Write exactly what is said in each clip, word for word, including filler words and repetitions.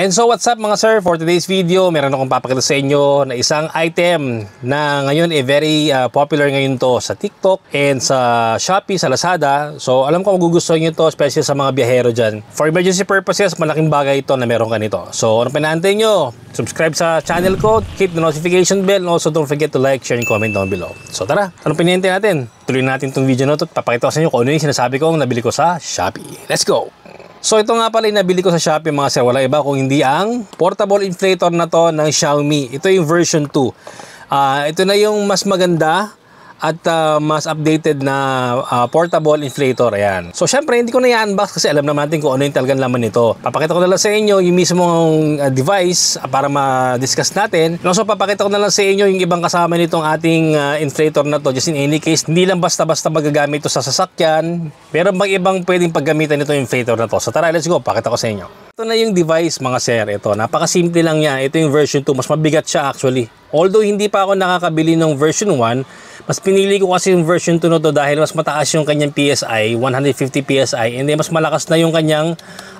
And so what's up mga sir, for today's video meron akong papakita sa inyo na isang item na ngayon eh very uh, popular ngayon to sa TikTok and sa Shopee, sa Lazada. So alam ko magugustuhan nyo to, especially sa mga biyahero dyan. For emergency purposes, malaking bagay ito na meron ka nito. So ano pinahantay nyo? Subscribe sa channel ko, keep the notification bell, and also don't forget to like, share, and comment down below. So tara, ano pinahantay natin? Tuloy natin itong video na ito at papakita ko sa inyo kung ano yung sinasabi kong nabili ko sa Shopee. Let's go! So ito nga pala yung nabili ko sa Shopee mga sir, wala iba kung hindi ang portable inflator na to ng Xiaomi. Ito yung version two. Uh, ito na yung mas maganda at uh, mas updated na uh, portable inflator. Ayan. So syempre hindi ko na i-unbox kasi alam naman natin kung ano yung talagang laman nito. Papakita ko na lang sa inyo yung mismong uh, device uh, para ma-discuss natin. And also papakita ko na lang sa inyo yung ibang kasama nitong ating uh, inflator na to. Just in any case, hindi lang basta-basta magagamit ito sa sasakyan. Meron bang ibang pwedeng paggamitan nito yung inflator na to? So tara, let's go. Pakita ko sa inyo. Ito na yung device mga sir. Ito, napakasimple lang yan. Ito yung version two. Mas mabigat siya actually. Although hindi pa ako nakakabili ng version one, mas pinili ko kasi yung version two na to dahil mas mataas yung kanyang P S I, one hundred fifty P S I, and then mas malakas na yung kanyang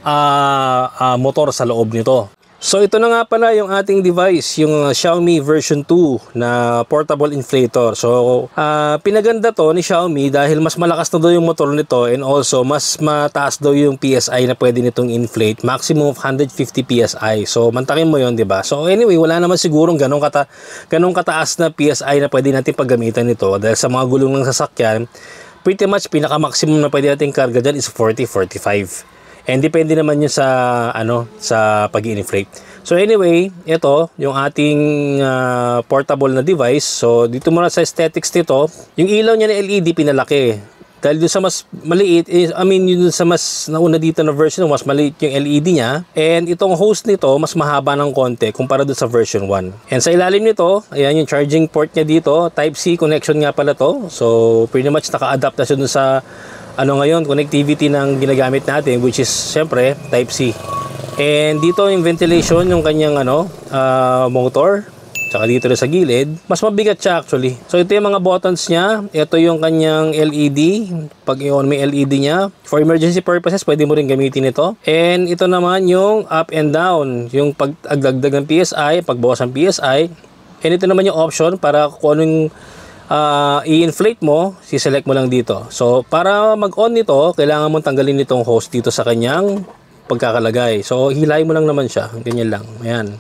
uh, uh, motor sa loob nito. So ito na nga pala yung ating device, yung uh, Xiaomi version two na portable inflator. So uh, pinaganda to ni Xiaomi dahil mas malakas na daw yung motor nito and also mas mataas daw yung P S I na pwede nitong inflate, maximum of one hundred fifty P S I. So mantakin mo yon, di ba? So anyway, wala naman sigurong ganong, kata ganong kataas na P S I na pwede natin paggamitan nito dahil sa mga gulong ng sasakyan, pretty much pinaka-maximum na pwede natin karga dyan is forty, forty-five. And depende naman yun sa ano sa pag-inflate. So anyway, ito yung ating uh, portable na device. So dito muna sa aesthetics nito, yung ilaw niya na L E D pinalaki. Dahil doon sa mas maliit, is, I mean yun sa mas nauna dito na version, mas maliit yung L E D niya. And itong host nito, mas mahaba ng konti kumpara doon sa version one. And sa ilalim nito, ayan yung charging port niya dito, Type C connection nga pala to. So pretty much naka-adapt na siya doon sa ano ngayon, connectivity ng ginagamit natin, which is syempre Type C. And dito yung ventilation, yung kanyang ano, uh, motor, tsaka dito rin sa gilid, mas mabigat siya actually. So ito yung mga buttons niya, ito yung kanyang L E D, pag i-on may L E D niya. For emergency purposes, pwede mo rin gamitin ito. And ito naman yung up and down, yung pag-agdagdag ng P S I, pagbawas ng P S I. And ito naman yung option para kung anong Uh, i-inflate mo, si-select mo lang dito. So, para mag-on nito, kailangan mong tanggalin itong host dito sa kanyang pagkakalagay. So, hilahin mo lang naman siya. Ganyan lang. Ayan.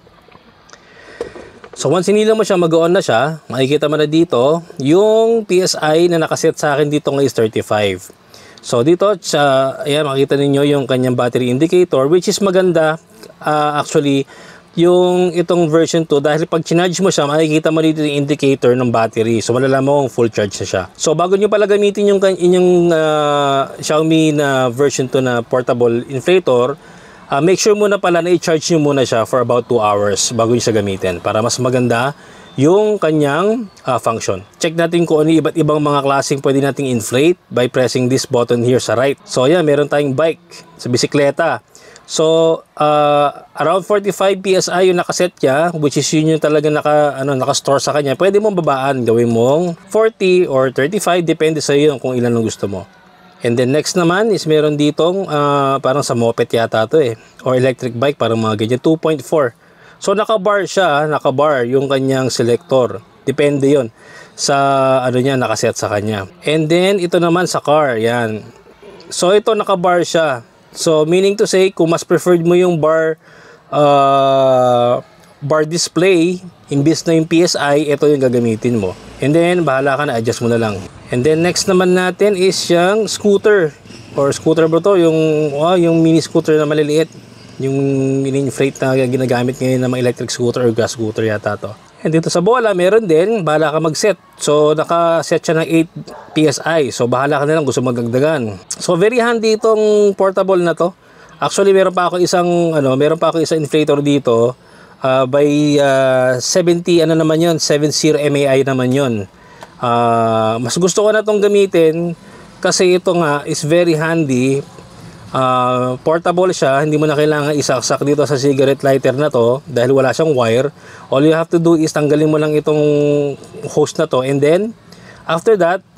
So, once hinila mo siya, mag-on na siya. Makikita mo na dito, yung P S I na nakaset sa akin dito ng is thirty-five. So, dito, siya, ayan, makikita ninyo yung kanyang battery indicator, which is maganda. Uh, actually, yung itong version two, dahil pag chinarge mo siya, makikita mo dito yung indicator ng battery. So malalaman mo kung full charge na siya. So bago nyo pala gamitin yung inyong uh, Xiaomi na version two na portable inflator, uh, make sure muna pala na i-charge nyo muna siya for about two hours bago nyo siya gamitin para mas maganda yung kanyang uh, function. Check natin kung ano iba't ibang mga klaseng pwede nating inflate by pressing this button here sa right. So yan, meron tayong bike sa bisikleta. So, uh, around forty-five P S I yung nakaset niya, which is yun yung talaga naka, ano, naka-store sa kanya. Pwede mong babaan, gawin mong forty or thirty-five, depende sa iyo kung ilan ang gusto mo. And then next naman is meron ditong, uh, parang sa moped yata to eh, or electric bike, parang mga ganyan, two point four. So, naka-bar siya, naka-bar yung kanyang selector. Depende yon sa ano niya, nakaset sa kanya. And then, ito naman sa car, yan. So, ito naka-bar siya. So, meaning to say, kung mas preferred mo yung bar uh, bar display, imbis na yung P S I, ito yung gagamitin mo. And then, bahala ka na, adjust mo na lang. And then, next naman natin is yung scooter. Or scooter ba to? Yung, oh, yung mini scooter na maliliit. Yung mini-inflate na ginagamit ngayon ng mga electric scooter or gas scooter yata to. And dito sa bola, meron din, bahala ka mag-set. So, naka-set siya ng eight P S I. So, bahala ka na lang gusto magdagdagan. So, very handy itong portable na to. Actually, meron pa ako isang, ano, meron pa ako isang inflator dito. Uh, by uh, seventy, ano naman yun, seventy M A I naman yun. Uh, mas gusto ko na itong gamitin kasi ito nga is very handy. Uh, portable siya, hindi mo na kailangan isaksak dito sa cigarette lighter na to dahil wala siyang wire. All you have to do is tanggalin mo lang itong host na to, and then after that,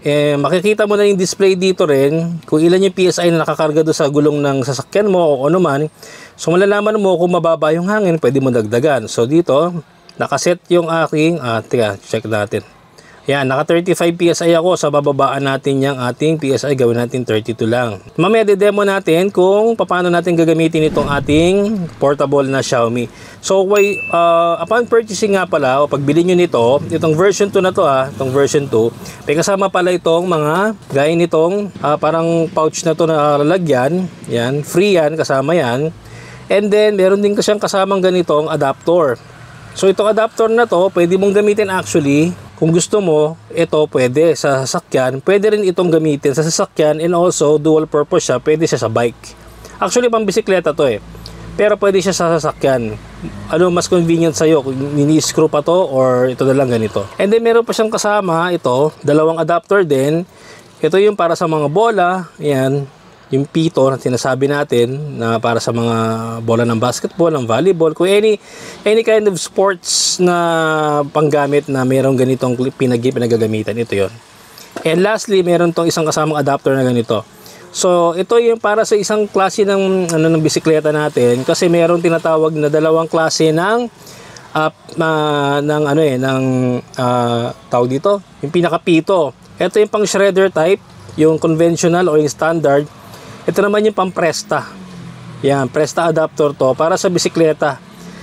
Eh, makikita mo na yung display dito rin kung ilan yung P S I na nakakarga doon sa gulong ng sasakyan mo o ano man. So malalaman mo kung mababa yung hangin, pwede mo dagdagan. So dito, nakaset yung aking, ah, tika, check natin. Yan, naka thirty-five P S I ako. Sa bababaan natin yung ating P S I, gawin natin thirty-two lang. Mamaya de-demo natin kung paano natin gagamitin itong ating portable na Xiaomi. So, way, uh, upon purchasing nga pala, o pagbili nyo nito, itong version two na to ah, itong version two, may kasama pala itong mga, gaya nitong uh, parang pouch na to na lalagyan. Yan, free yan, kasama yan. And then, meron din kasiyang kasamang ganitong adapter. So, itong adapter na to, pwede mong gamitin actually. Kung gusto mo, ito pwede sa sasakyan. Pwede rin itong gamitin sa sasakyan and also dual purpose siya. Pwede siya sa bike. Actually, pang bisikleta to eh. Pero pwede siya sa sasakyan. Ano mas convenient sa'yo? Kung nini-screw pa to or ito na lang ganito. And then meron pa siyang kasama ito. Dalawang adapter din. Ito yung para sa mga bola. Ayan. Yung pito na sinasabi natin na para sa mga bola ng basketball, ng volleyball, kung any any kind of sports na panggamit na mayroong ganitong pinag pinagagamitan, ito yon. And lastly, meron tong isang kasamang adapter na ganito. So, ito yung para sa isang klase ng ano ng bisikleta natin kasi mayroong tinatawag na dalawang klase ng uh, uh, ng ano eh ng uh, tawag dito, yung pinakapito. Ito yung pang shredder type, yung conventional o yung standard. Ito naman yung pang-Presta. Yan, Presta adapter to para sa bisikleta.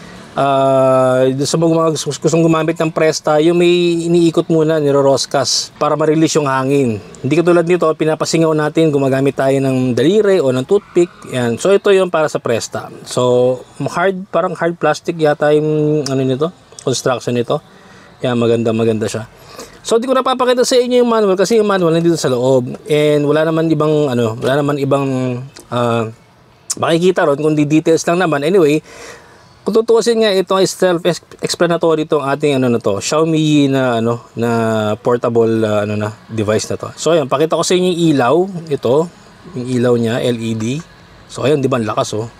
Uh, sa mga gustong gumamit ng Presta, yung may iniikot muna, niro-roscas para ma-release yung hangin. Hindi katulad nito, pinapasingaw natin, gumagamit tayo ng daliri o ng toothpick. Yan. So ito yung para sa Presta. So hard, parang hard plastic yata yung ano nito, construction nito. Yan, maganda maganda siya. So di ko napapakita sa inyo yung manual kasi yung manual nandito sa loob and wala naman ibang ano, wala naman ibang uh, makikita ron kundi details lang naman. Anyway, kung tutuusin nga ito ay self-explanatory itong ating ano na to, Xiaomi na ano na portable uh, ano na device na to. So ayan, pakita ko sa inyo yung ilaw, ito, yung ilaw niya L E D. So ayun, di ba ang lakas oh.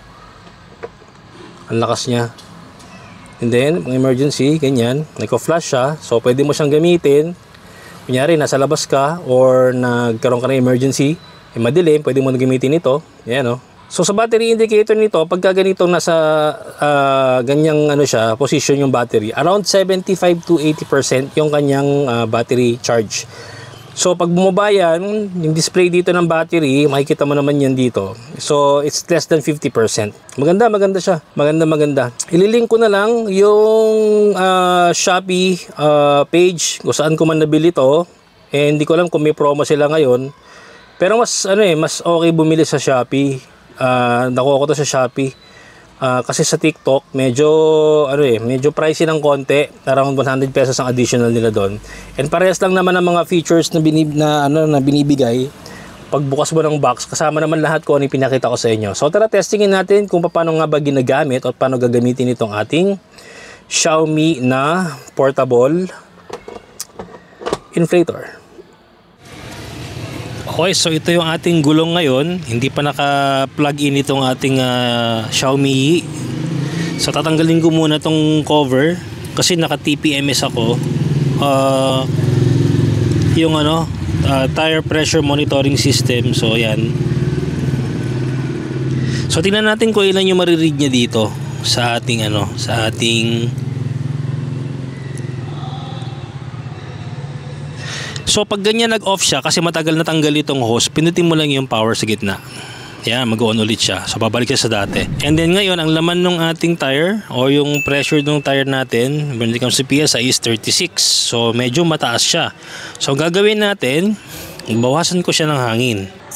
Ang lakas niya. And then, emergency, ganyan, nagko-flash siya. So, pwede mo siyang gamitin. Kunyari, nasa labas ka or nagkaroon ka ng emergency, eh, madilim, pwede mo na gamitin ito. Yan, oh. So, sa battery indicator nito, pagka ganito nasa uh, ganyang ano siya, position yung battery, around seventy-five to eighty percent yung kanyang uh, battery charge. So, pag bumaba yan, yung display dito ng battery, makikita mo naman yan dito. So, it's less than fifty percent. Maganda, maganda siya. Maganda, maganda. Ililink ko na lang yung uh, Shopee uh, page kung saan ko man nabili to. Eh, hindi ko alam kung may promo sila ngayon. Pero mas, ano eh, mas okay bumili sa Shopee. Uh, nakuha ko to sa Shopee. Uh, kasi sa TikTok, medyo, ano eh, medyo pricey ng konti. Around one hundred pesos ang additional nila doon. And parehas lang naman ang mga features na, binib, na, ano, na binibigay. Pagbukas mo ng box, kasama naman lahat ko ano yung pinakita ko sa inyo. So tara, testingin natin kung paano nga ba ginagamit at paano gagamitin itong ating Xiaomi na portable inflator. Okay, so ito yung ating gulong ngayon. Hindi pa naka-plug in itong ating uh, Xiaomi. So tatanggalin ko muna itong cover kasi naka-T P M S ako. Uh, yung ano, uh, tire pressure monitoring system. So yan. So tingnan natin kung ilan yung mariread niya dito sa ating ano, sa ating So pag ganyan nag-off siya kasi matagal na tanggal itong hose, pinutin mo lang yung power sa gitna. Yan, mag-on ulit siya. So babalik siya sa dati. And then ngayon, ang laman ng ating tire o yung pressure ng tire natin when it comes to P S I is thirty-six. So medyo mataas siya. So ang gagawin natin, bawasan ko siya ng hangin.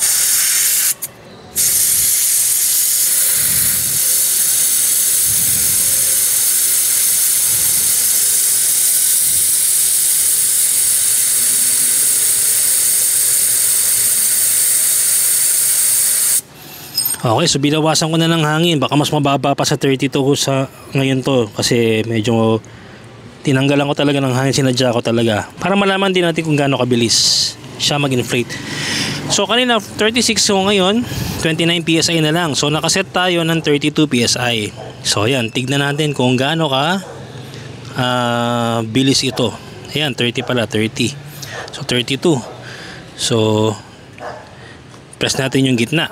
Okay, so binawasan ko na ng hangin. Baka mas mababa pa sa thirty-two sa ngayon to. Kasi medyo tinanggalan ko talaga ng hangin. Sinadya ko talaga. Para malaman din natin kung gaano kabilis siya mag-inflate. So kanina thirty-six, so ngayon twenty-nine P S I na lang. So nakaset tayo ng thirty-two P S I. So ayan, tignan natin kung gaano ka uh, bilis ito. Ayan, thirty pala, thirty. So thirty-two. So press natin yung gitna.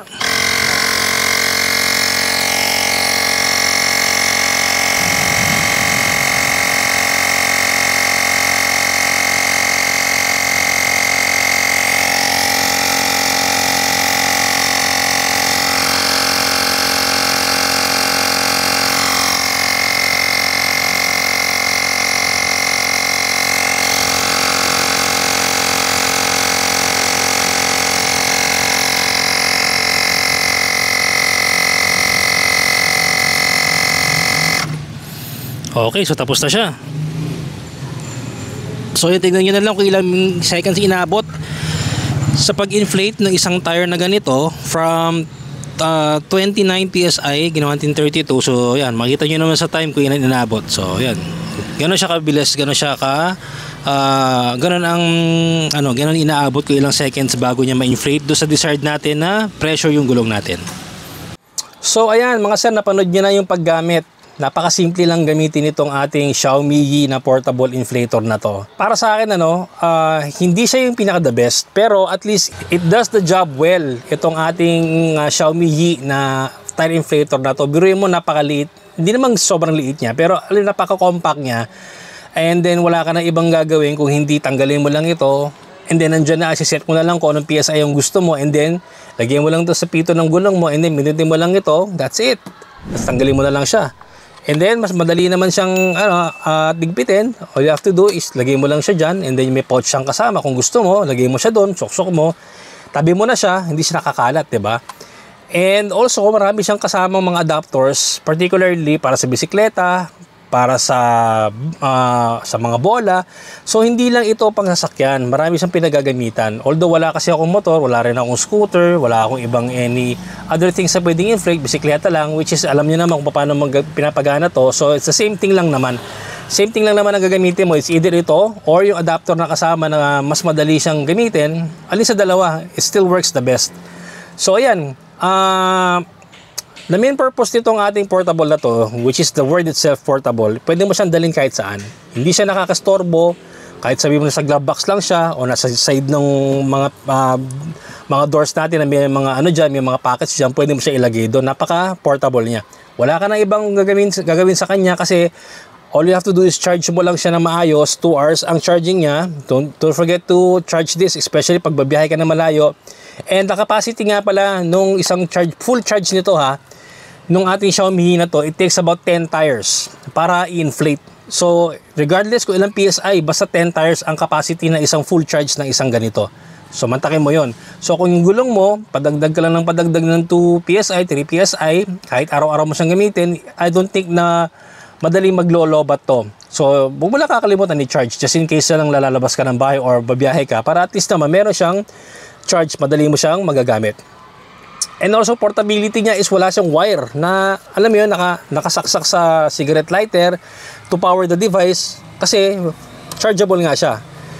Okay, so tapos na siya. So yun, tignan nyo na lang kung ilang seconds inabot sa pag-inflate ng isang tire na ganito from uh, twenty-nine P S I, ginawa natin thirty-two. So yan, makita nyo naman sa time kung ilan inabot. So yan, gano'n siya kabilis, gano'n siya ka uh, gano'n ang ano, gano'n inaabot kung ilang seconds bago niya ma-inflate do sa desired natin na pressure yung gulong natin. So ayan mga sir, napanood nyo na yung paggamit. Napakasimple lang gamitin itong ating Xiaomi Yi na portable inflator na to. Para sa akin ano, uh, hindi siya yung pinaka the best, pero at least it does the job well. Itong ating uh, Xiaomi Yi na tire inflator na to. Biruin mo, napakaliit. Hindi naman sobrang liit niya, pero alin, napaka-compact niya. And then wala ka na ibang gagawin kung hindi tanggalin mo lang ito. And then nandyan na, set mo na lang kung anong P S I yung gusto mo. And then lagyan mo lang ito sa pito ng gulong mo. And then minutin mo lang ito. That's it. Tapos tanggalin mo na lang siya. And then, mas madali naman siyang ano, uh, digpitin. All you have to do is, lagay mo lang siya dyan. And then, may pouch siyang kasama. Kung gusto mo, lagay mo siya doon, suksok mo. Tabi mo na siya, hindi siya nakakalat, diba? And also, marami siyang kasama mga adapters, particularly para sa bisikleta, para sa uh, sa mga bola. So hindi lang ito pang sasakyan, marami siyang pinagagamitan. Although wala kasi akong motor, wala rin akong scooter, wala akong ibang any other things na pwedeng inflate, bisikleta lang, which is alam niyo naman kung paano mag pinapagana to. So it's the same thing lang naman. Same thing lang naman ang gagamitin mo. It's either ito or yung adapter na kasama na mas madali siyang gamitin. Alin sa dalawa, it still works the best. So ayan, ah uh, the main purpose nitong ating portable na to, which is the word itself, portable, pwede mo siyang dalhin kahit saan. Hindi siya nakakastorbo, kahit sabi mo nasa glove box lang siya o nasa side ng mga uh, mga doors natin na may mga ano dyan, may mga pockets dyan, pwede mo siya ilagay doon. Napaka-portable niya. Wala ka na ibang gagawin, gagawin sa kanya kasi all you have to do is charge mo lang siya na maayos. two hours ang charging niya. Don't, don't forget to charge this, especially pag babiyahe ka na malayo. And the capacity nga pala nung isang charge, full charge nito ha, nung ating Xiaomi na to, it takes about ten tires para i-inflate. So, regardless kung ilang P S I, basta ten tires ang capacity na isang full charge ng isang ganito. So, mantakin mo yon. So, kung yung gulong mo, padagdag ka lang ng padagdag ng two P S I, three P S I, kahit araw-araw mo siyang gamitin, I don't think na madaling maglolobat to. So, huwag mo lang kakalimutan i-charge just in case na lang lalabas ka ng bahay or babiyahe ka para at least naman meron siyang charge, madali mo siyang magagamit. And also, portability niya is wala siyang wire na, alam mo yun, naka, nakasaksak sa cigarette lighter to power the device kasi chargeable nga siya.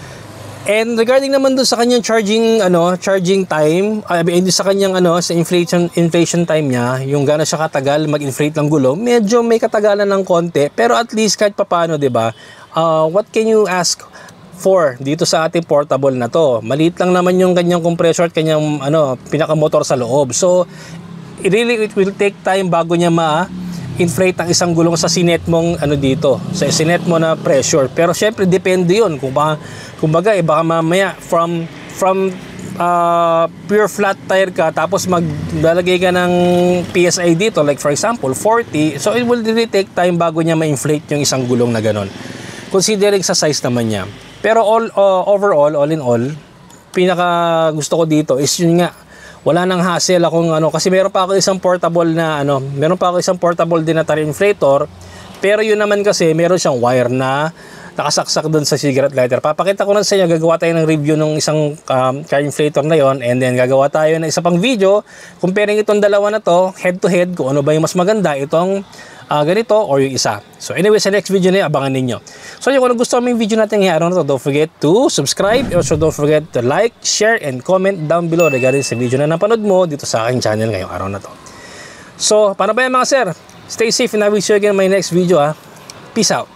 And regarding naman dun sa kanyang charging, ano, charging time, I mean, sa kanyang, ano, sa inflation, inflation time niya, yung gano'n siya katagal mag-inflate ng gulong, medyo may katagalan ng konti, pero at least kahit papano, diba, uh, what can you ask for dito sa ating portable na to? Maliit lang naman yung kanyang compressor at kanyang ano, pinakamotor sa loob. So, it really it will take time bago niya ma-inflate ang isang gulong sa sinet mong ano dito, sa sinet mo na pressure. Pero syempre depende yun. Kung ba, kumbaga, eh, baka mamaya from from uh, pure flat tire ka tapos maglalagay ka ng P S I dito, like for example forty, so it will really take time bago niya ma-inflate yung isang gulong na ganon, considering sa size naman niya. Pero all uh, overall, all in all, pinaka gusto ko dito is yun nga, wala nang hassle akong ano, kasi meron pa ako isang portable na ano, meron pa ako isang portable din na tire inflator, pero yun naman kasi meron siyang wire na nakasaksak doon sa cigarette lighter. Papakita ko na sa inyo, gagawa tayo ng review ng isang um, tire inflator na yon, and then gagawa tayo ng isa pang video comparing itong dalawa na to head to head kung ano ba yung mas maganda, itong Uh, ganito or yung isa. So anyway, sa next video na yun, abangan ninyo. So yun, kung gusto mo yung video natin ngayong araw na to, don't forget to subscribe. Also don't forget to like, share, and comment down below regarding sa video na napanood mo dito sa aking channel ngayong araw na to. So, paano ba yan mga sir? Stay safe and I will see you again in my next video ha. Peace out.